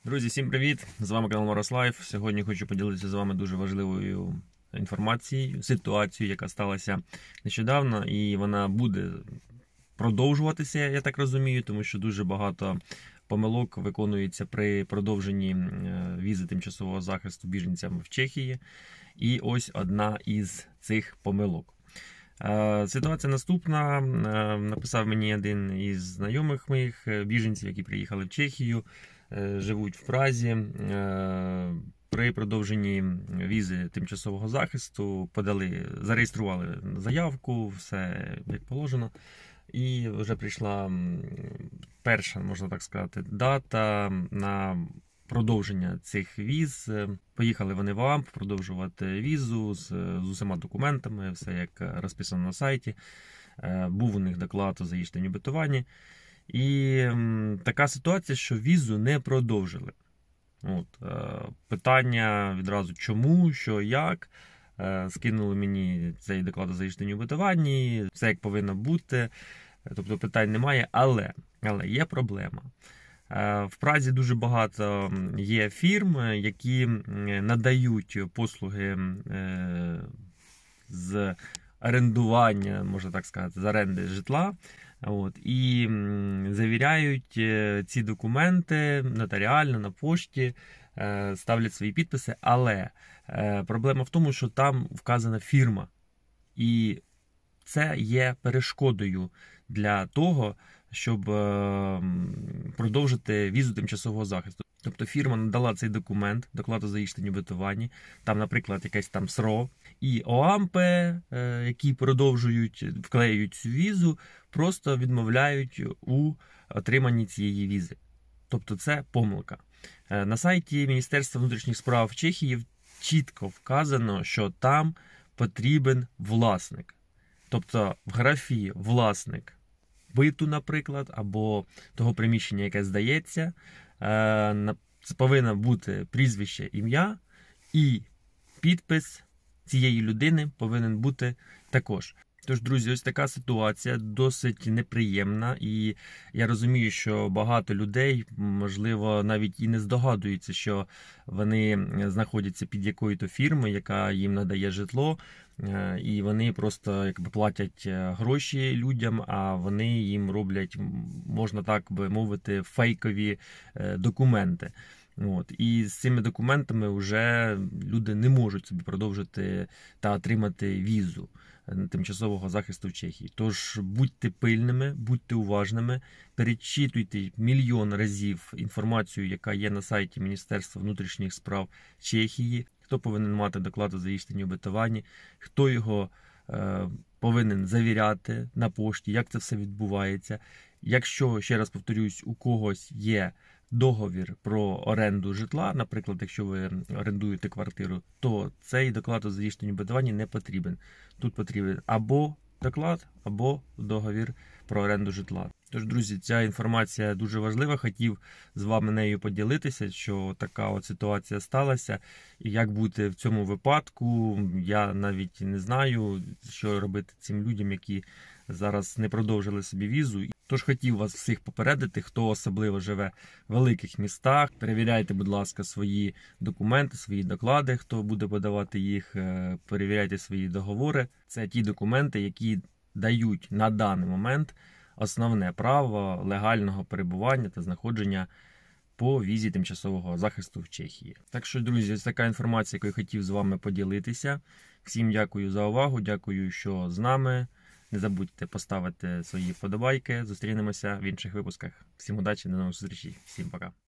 Друзі, всім привіт! З вами канал Мороз Лайф. Сьогодні хочу поділитися з вами дуже важливою інформацією, ситуацією, яка сталася нещодавно, і вона буде продовжуватися, я так розумію, тому що дуже багато помилок виконується при продовженні візи тимчасового захисту біженцям в Чехії. І ось одна із цих помилок. Ситуація наступна. Написав мені один із знайомих моїх біженців, які приїхали в Чехію, живуть в Празі. При продовженні візи тимчасового захисту зареєстрували заявку, все як положено. І вже прийшла перша, можна так сказати, дата на продовження цих віз. Поїхали вони в ОАМП продовжувати візу з усіма документами, все як розписано на сайті. Був у них доклад о заїждженні битуванні. І така ситуація, що візу не продовжили. Питання відразу чому, що, як. Скинули мені цей доклад о заїждженні битуванні, все як повинно бути. Тобто питань немає, але є проблема. В Празі дуже багато є фірм, які надають послуги з орендування, можна так сказати, з оренди житла. І завіряють ці документи нотаріально, на пошті, ставлять свої підписи, але проблема в тому, що там вказана фірма. І це є перешкодою для того, щоб продовжити візу тимчасового захисту. Тобто фірма надала цей документ, доклад о заїждженні битуванні, там, наприклад, якесь там СРО, і ОАМПи, які продовжують, вклеюють цю візу, просто відмовляють у отриманні цієї візи. Тобто це помилка. На сайті Міністерства внутрішніх справ Чехії чітко вказано, що там потрібен власник. Тобто в графі власник биту, наприклад, або того приміщення, яке здається, це повинно бути прізвище, ім'я, і підпис цієї людини повинен бути також. Тож, друзі, ось така ситуація досить неприємна, і я розумію, що багато людей, можливо, навіть і не здогадуються, що вони знаходяться під якою-то фірмою, яка їм надає житло, і вони просто платять гроші людям, а вони їм роблять, можна так би мовити, фейкові документи. І з цими документами вже люди не можуть собі продовжити та отримати візу тимчасового захисту в Чехії. Тож будьте пильними, будьте уважними, перечитуйте мільйон разів інформацію, яка є на сайті Міністерства внутрішніх справ Чехії, хто повинен мати доклад о заїждженні битуванні, хто його повинен завіряти на пошті, як це все відбувається. Якщо, ще раз повторюсь, у когось є договір про оренду житла, наприклад, якщо ви орендуєте квартиру, то цей доклад о заїждженні битуванні не потрібен. Тут потрібен або доклад, або договір про оренду житла. Тож, друзі, ця інформація дуже важлива, хотів з вами нею поділитися, що така от ситуація сталася. І як бути в цьому випадку, я навіть не знаю, що робити цим людям, які зараз не продовжили собі візу. Тож хотів вас всіх попередити, хто особливо живе в великих містах. Перевіряйте, будь ласка, свої документи, свої доклади, хто буде подавати їх, перевіряйте свої договори. Це ті документи, які дають на даний момент основне право легального перебування та знаходження по візі тимчасового захисту в Чехії. Так що, друзі, ось така інформація, яку я хотів з вами поділитися. Всім дякую за увагу, дякую, що з нами. Не забудьте поставити свої вподобайки. Зустрінемося в інших випусках. Всім удачі, до нових зустрічей. Всім пока.